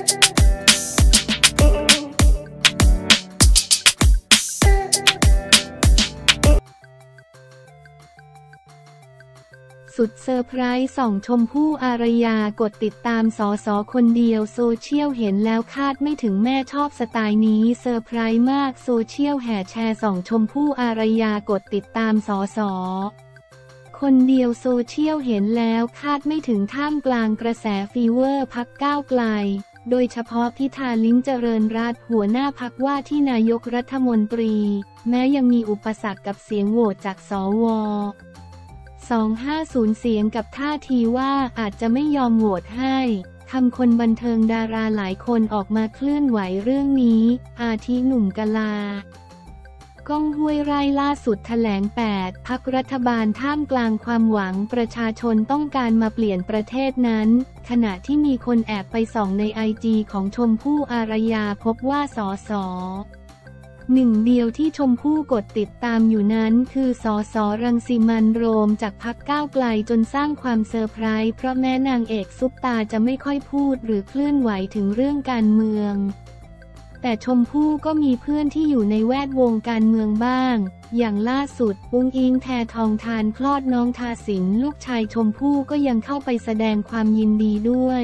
สุดเซอร์ไพรส์ส่องชมพู่อารยากดติดตามสสคนเดียวโซเชียลเห็นแล้วคาดไม่ถึงแม่ชอบสไตล์นี้เซอร์ไพรส์มากโซเชียลแห่แชร์ส่องชมพู่อารยากดติดตามสสคนเดียวโซเชียลเห็นแล้วคาดไม่ถึงท่ามกลางกระแสฟีเวอร์พรรคก้าวไกลโดยเฉพาะพิธาลิ้มเจริญรัตน์หัวหน้าพรรคว่าที่นายกรัฐมนตรีแม้ยังมีอุปสรรคกับเสียงโหวตจากสว250 เสียงกับท่าทีว่าอาจจะไม่ยอมโหวตให้ทำคนบันเทิงดาราหลายคนออกมาเคลื่อนไหวเรื่องนี้อาทิหนุ่มกลาก้องห้วยไร่ล่าสุดแถลง8พรรครัฐบาลท่ามกลางความหวังประชาชนต้องการมาเปลี่ยนประเทศนั้นขณะที่มีคนแอบไปส่องในIGของชมพู่อารยาพบว่าสสหนึ่งเดียวที่ชมพู่กดติดตามอยู่นั้นคือสสรังสิมันต์โรมจากพรรคก้าวไกลจนสร้างความเซอร์ไพรส์เพราะแม้นางเอกซุปตาจะไม่ค่อยพูดหรือเคลื่อนไหวถึงเรื่องการเมืองแต่ชมพู่ก็มีเพื่อนที่อยู่ในแวดวงการเมืองบ้างอย่างล่าสุดอุ๊งอิ๊งแพทองธารคลอดน้องทาสินลูกชายชมพู่ก็ยังเข้าไปแสดงความยินดีด้วย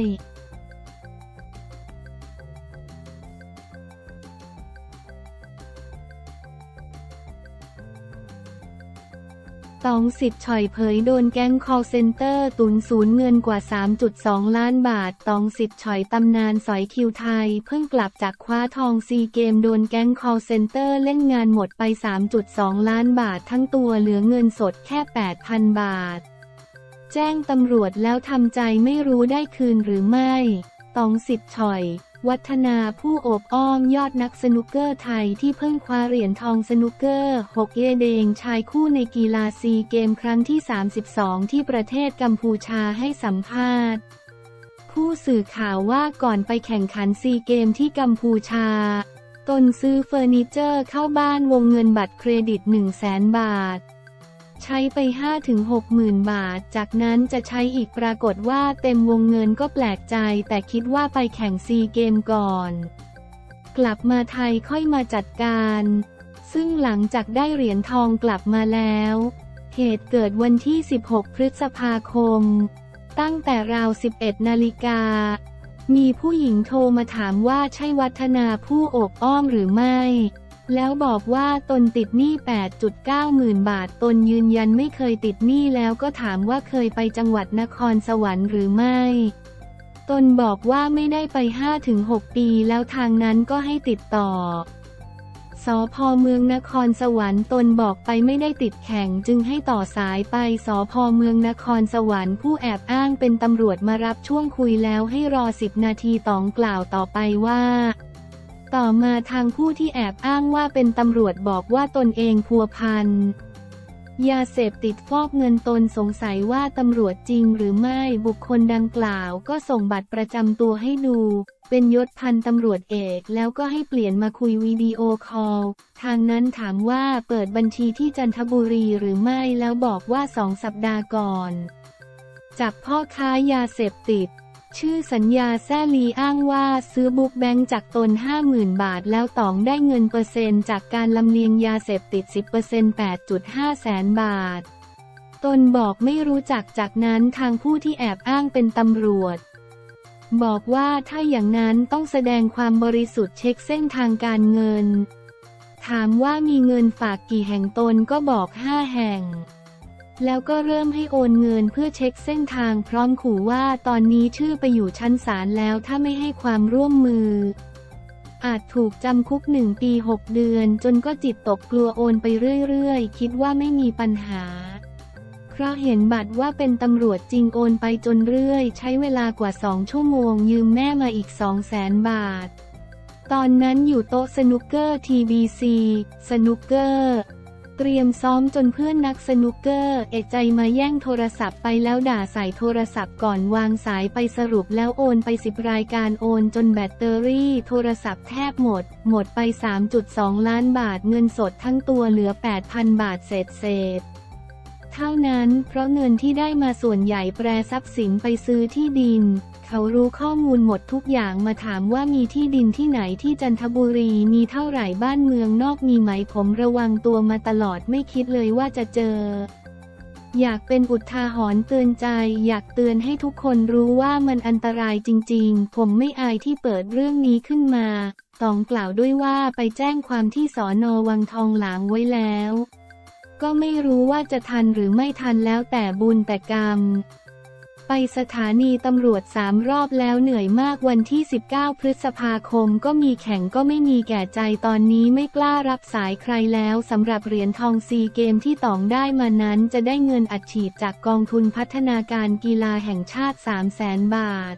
ต๋องสิทธิ์ฉ่อยเผยโดนแก๊ง call center ตุนสูญเงินกว่า 3.2 ล้านบาทต๋องสิทธิ์ฉ่อยตำนานสอยคิวไทยเพิ่งกลับจากคว้าทองซีเกมโดนแก๊ง call center เล่นงานหมดไป 3.2 ล้านบาททั้งตัวเหลือเงินสดแค่ 8,000 บาทแจ้งตำรวจแล้วทำใจไม่รู้ได้คืนหรือไม่ต๋องสิทธิ์ฉ่อยวัฒนาผู้โอบอ้อมยอดนักสนุกเกอร์ไทยที่เพิ่งคว้าเหรียญทองสนุกเกอร์6เอเดงชายคู่ในกีฬาซีเกมครั้งที่ 32 ที่ประเทศกัมพูชาให้สัมภาษณ์ผู้สื่อข่าวว่าก่อนไปแข่งขันซีเกมที่กัมพูชาตนซื้อเฟอร์นิเจอร์เข้าบ้านวงเงินบัตรเครดิต 100,000 บาทใช้ไป 5-60,000 บาทจากนั้นจะใช้อีกปรากฏว่าเต็มวงเงินก็แปลกใจแต่คิดว่าไปแข่งซีเกมก่อนกลับมาไทยค่อยมาจัดการซึ่งหลังจากได้เหรียญทองกลับมาแล้วเหตุเกิดวันที่ 16 พฤษภาคมตั้งแต่ราว 11 นาฬิกามีผู้หญิงโทรมาถามว่าใช่วัฒนาผู้โอบอ้อมหรือไม่แล้วบอกว่าตนติดหนี้ 8.9 หมื่นบาทตนยืนยันไม่เคยติดหนี้แล้วก็ถามว่าเคยไปจังหวัดนครสวรรค์หรือไม่ตนบอกว่าไม่ได้ไป 5-6 ปีแล้วทางนั้นก็ให้ติดต่อสภ.เมืองนครสวรรค์ตนบอกไปไม่ได้ติดแข่งจึงให้ต่อสายไปสภ.เมืองนครสวรรค์ผู้แอบอ้างเป็นตำรวจมารับช่วงคุยแล้วให้รอ10 นาทีต๋องกล่าวต่อไปว่าต่อมาทางผู้ที่แอบอ้างว่าเป็นตำรวจบอกว่าตนเองพัวพันยาเสพติดฟอกเงินตนสงสัยว่าตำรวจจริงหรือไม่บุคคลดังกล่าวก็ส่งบัตรประจำตัวให้ดูเป็นยศพันตำรวจเอกแล้วก็ให้เปลี่ยนมาคุยวิดีโอคอลทางนั้นถามว่าเปิดบัญชีที่จันทบุรีหรือไม่แล้วบอกว่า2 สัปดาห์ก่อนจับพ่อค้ายาเสพติดชื่อสัญญาแซ่ลีอ้างว่าซื้อบุ๊กแบงค์จากตน 50,000 บาทแล้วต๋องได้เงินเปอร์เซ็นต์จากการลำเลียงยาเสพติด 10% 8.5 แสนบาทตนบอกไม่รู้จักจากนั้นทางผู้ที่แอบอ้างเป็นตำรวจบอกว่าถ้าอย่างนั้นต้องแสดงความบริสุทธิ์เช็คเส้นทางการเงินถามว่ามีเงินฝากกี่แห่งตนก็บอก5 แห่งแล้วก็เริ่มให้โอนเงินเพื่อเช็คเส้นทางพร้อมขู่ว่าตอนนี้ชื่อไปอยู่ชั้นศาลแล้วถ้าไม่ให้ความร่วมมืออาจถูกจำคุก1 ปี 6 เดือนจนก็จิตตกกลัวโอนไปเรื่อยๆคิดว่าไม่มีปัญหาเพราะเห็นบัตรว่าเป็นตำรวจจริงโอนไปจนเรื่อยใช้เวลากว่า2 ชั่วโมงยืมแม่มาอีก 200,000 บาทตอนนั้นอยู่โต๊ะสนุกเกอร์ TBC สนุกเกอร์เตรียมซ้อมจนเพื่อนนักสนุกเกอร์เอะใจมาแย่งโทรศัพท์ไปแล้วด่าใส่โทรศัพท์ก่อนวางสายไปสรุปแล้วโอนไป10 รายการโอนจนแบตเตอรี่โทรศัพท์แทบหมดไป 3.2 ล้านบาทเงินสดทั้งตัวเหลือ 8,000 บาทเศษเท่านั้นเพราะเงินที่ได้มาส่วนใหญ่แปรทรัพย์สินไปซื้อที่ดินเขารู้ข้อมูลหมดทุกอย่างมาถามว่ามีที่ดินที่ไหนที่จันทบุรีมีเท่าไหร่บ้านเมืองนอกมีไหมผมระวังตัวมาตลอดไม่คิดเลยว่าจะเจออยากเป็นอุทาหรณ์เตือนใจอยากเตือนให้ทุกคนรู้ว่ามันอันตรายจริงๆผมไม่อายที่เปิดเรื่องนี้ขึ้นมาต้องกล่าวด้วยว่าไปแจ้งความที่สน.วังทองหลางไว้แล้วก็ไม่รู้ว่าจะทันหรือไม่ทันแล้วแต่บุญแต่กรรมไปสถานีตำรวจ3 รอบแล้วเหนื่อยมากวันที่19 พฤษภาคมก็มีแข่งก็ไม่มีแก่ใจตอนนี้ไม่กล้ารับสายใครแล้วสำหรับเหรียญทองซีเกมที่ต๋องได้มานั้นจะได้เงินอัดฉีดจากกองทุนพัฒนาการกีฬาแห่งชาติ300,000 บาท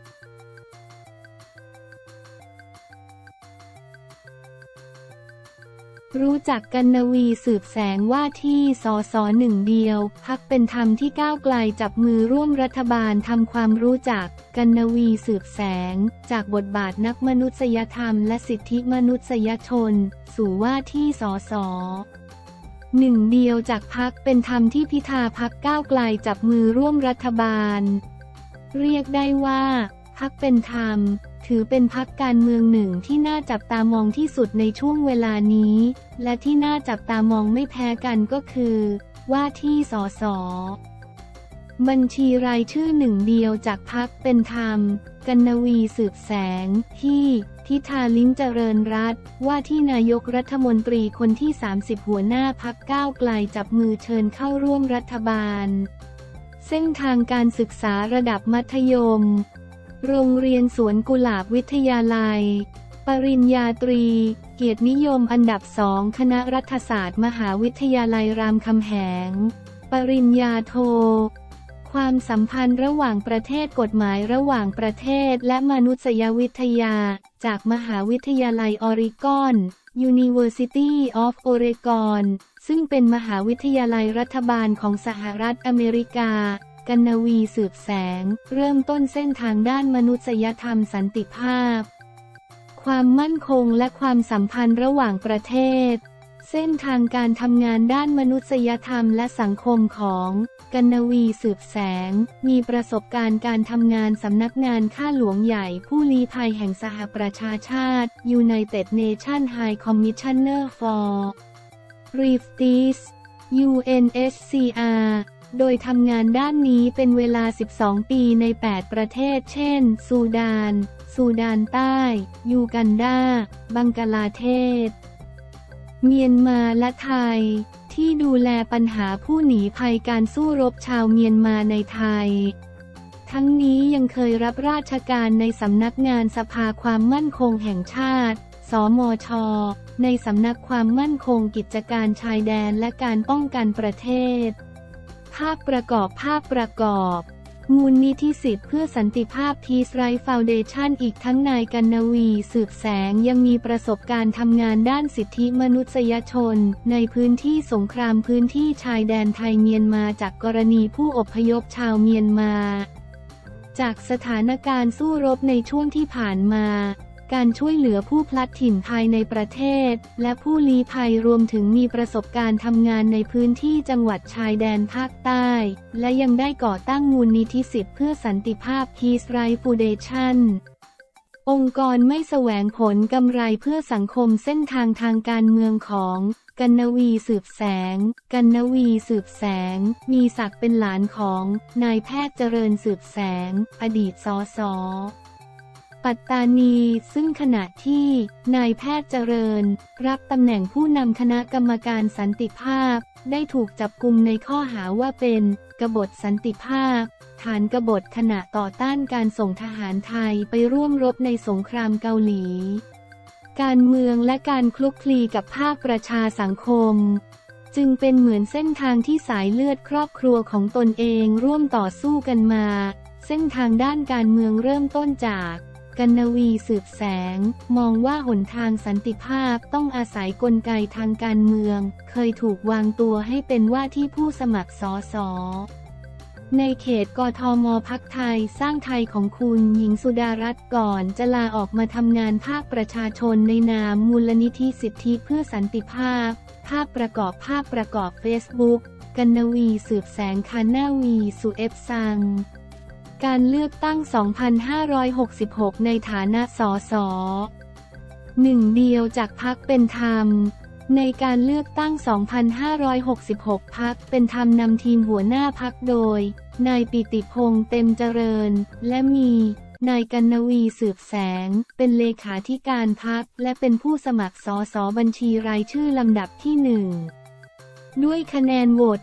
รู้จักกนวีสืบแสงว่าที่สสหนึ่งเดียวพรรคเป็นธรรมที่ก้าวไกลจับมือร่วมรัฐบาลทำความรู้จักกนวีสืบแสงจากบทบาทนักมนุษยธรรมและสิทธิมนุษยชนสู่ว่าที่สสหนึ่งเดียวจากพรรคเป็นธรรมที่พิธาพรรคก้าวไกลจับมือร่วมรัฐบาลเรียกได้ว่าพรรคเป็นธรรมถือเป็นพรรคการเมืองหนึ่งที่น่าจับตามองที่สุดในช่วงเวลานี้และที่น่าจับตามองไม่แพ้กันก็คือว่าที่สสบัญชีรายชื่อหนึ่งเดียวจากพรรคเป็นธรรมกนวีสืบแสงที่พิธาลิ้มเจริญรัตน์ว่าที่นายกรัฐมนตรีคนที่30หัวหน้าพรรคก้าวไกลจับมือเชิญเข้าร่วมรัฐบาลเส้นทางการศึกษาระดับมัธยมโรงเรียนสวนกุหลาบวิทยาลัยปริญญาตรีเกียรตินิยมอันดับ2คณะรัฐศาสตร์มหาวิทยาลัยรามคำแหงปริญญาโทความสัมพันธ์ระหว่างประเทศกฎหมายระหว่างประเทศและมนุษยวิทยาจากมหาวิทยาลัยออริกอน University of Oregon ซึ่งเป็นมหาวิทยาลัยรัฐบาลของสหรัฐอเมริกากนวีสืบแสงเริ่มต้นเส้นทางด้านมนุษยธรรมสันติภาพความมั่นคงและความสัมพันธ์ระหว่างประเทศเส้นทางการทำงานด้านมนุษยธรรมและสังคมของกนวีสืบแสงมีประสบการณ์การทำงานสำนักงานข้าหลวงใหญ่ผู้ลี้ภัยแห่งสหประชาชาติ United Nations High Commissioner for Refugees UNHCRโดยทำงานด้านนี้เป็นเวลา12 ปีใน8ประเทศเช่นซูดานใต้ยูกันดาบังกลาเทศเมียนมาและไทยที่ดูแลปัญหาผู้หนีภัยการสู้รบชาวเมียนมาในไทยทั้งนี้ยังเคยรับราชการในสำนักงานสภาความมั่นคงแห่งชาติสมช.ในสำนักความมั่นคงกิจการชายแดนและการป้องกันประเทศภาพประกอบมูลนิธิสิทธิเพื่อสันติภาพ Peace Right Foundation อีกทั้งนายกนวีสืบแสงยังมีประสบการณ์ทำงานด้านสิทธิมนุษยชนในพื้นที่สงครามพื้นที่ชายแดนไทยเมียนมาจากกรณีผู้อพยพชาวเมียนมาจากสถานการณ์สู้รบในช่วงที่ผ่านมาการช่วยเหลือผู้พลัดถิ่นภายในประเทศและผู้ลี้ภัยรวมถึงมีประสบการณ์ทำงานในพื้นที่จังหวัดชายแดนภาคใต้และยังได้ก่อตั้งมูลนิธิสิทธิเพื่อสันติภาพ Peace Right Foundation องค์กรไม่แสวงผลกำไรเพื่อสังคมเส้นทางทางการเมืองของกนวีสืบแสงมีศักดิ์เป็นหลานของนายแพทย์เจริญสืบแสงอดีตสสปัตตานีซึ่งขณะที่นายแพทย์เจริญรับตำแหน่งผู้นำคณะกรรมการสันติภาพได้ถูกจับกุมในข้อหาว่าเป็นกบฏสันติภาพฐานกบฏขณะต่อต้านการส่งทหารไทยไปร่วมรบในสงครามเกาหลีการเมืองและการคลุกคลีกับภาคประชาสังคมจึงเป็นเหมือนเส้นทางที่สายเลือดครอบครัวของตนเองร่วมต่อสู้กันมาเส้นทางด้านการเมืองเริ่มต้นจากกนวีสืบแสงมองว่าหนทางสันติภาพต้องอาศัยกลไกทางการเมืองเคยถูกวางตัวให้เป็นว่าที่ผู้สมัครสสในเขตกทม.พรรคไทยสร้างไทยของคุณหญิงสุดารัตน์ก่อนจะลาออกมาทำงานภาคประชาชนในนามมูลนิธิสิทธิเพื่อสันติภาพภาพประกอบ Facebook กนวีสืบแสงคานาวีสุเอฟซังการเลือกตั้ง 2566 ในฐานะสสหนึ่งเดียวจากพรรคเป็นธรรมในการเลือกตั้ง 2566 พรรคเป็นธรรมนำทีมหัวหน้าพรรคโดยนายปิติพงษ์เต็มเจริญและมีนายกนวีสืบแสงเป็นเลขาธิการพรรคและเป็นผู้สมัครสสบัญชีรายชื่อลำดับที่ 1ด้วยคะแนนโหวต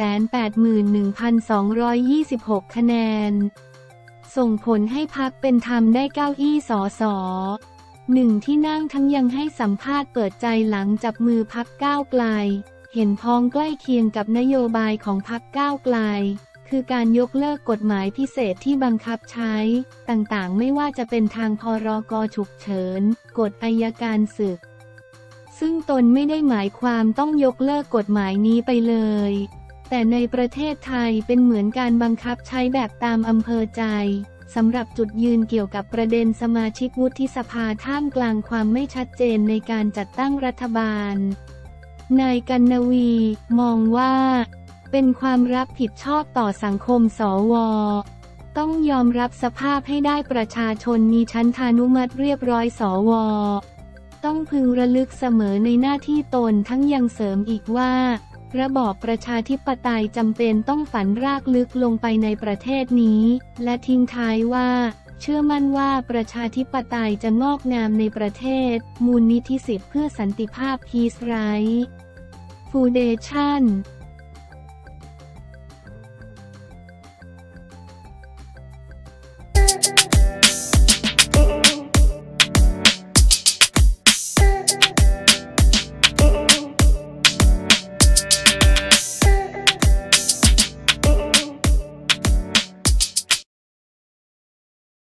181,226 คะแนนส่งผลให้พรรคเป็นธรรมได้เก้าอี้สสหนึ่งที่นั่งทั้งยังให้สัมภาษณ์เปิดใจหลังจับมือพรรคก้าวไกลเห็นพ้องใกล้เคียงกับนโยบายของพรรคก้าวไกลคือการยกเลิกกฎหมายพิเศษที่บังคับใช้ต่างๆไม่ว่าจะเป็นทางพรก.ฉุกเฉินกฎอัยการศึกซึ่งตนไม่ได้หมายความต้องยกเลิกกฎหมายนี้ไปเลยแต่ในประเทศไทยเป็นเหมือนการบังคับใช้แบบตามอำเภอใจสำหรับจุดยืนเกี่ยวกับประเด็นสมาชิกวุฒิสภาท่ามกลางความไม่ชัดเจนในการจัดตั้งรัฐบาลนายกนวีมองว่าเป็นความรับผิดชอบต่อสังคมสว.ต้องยอมรับสภาพให้ได้ประชาชนมีชั้นทานุมัติเรียบร้อยสว.ต้องพึงระลึกเสมอในหน้าที่ตนทั้งยังเสริมอีกว่าระบอบประชาธิปไตยจำเป็นต้องฝังรากลึกลงไปในประเทศนี้และทิ้งท้ายว่าเชื่อมั่นว่าประชาธิปไตยจะงอกงามในประเทศมูลนิธิสิทธิเพื่อสันติภาพ Peace Right Foundation